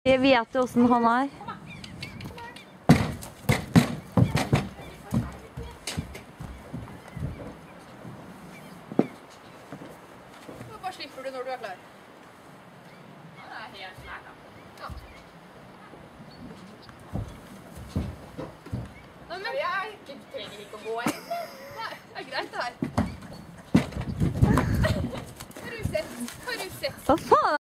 Jeg vet jo hvordan han er. Bare slipper du når du er klar. Han er helt klar, da. Ja. Nå, men jeg trenger ikke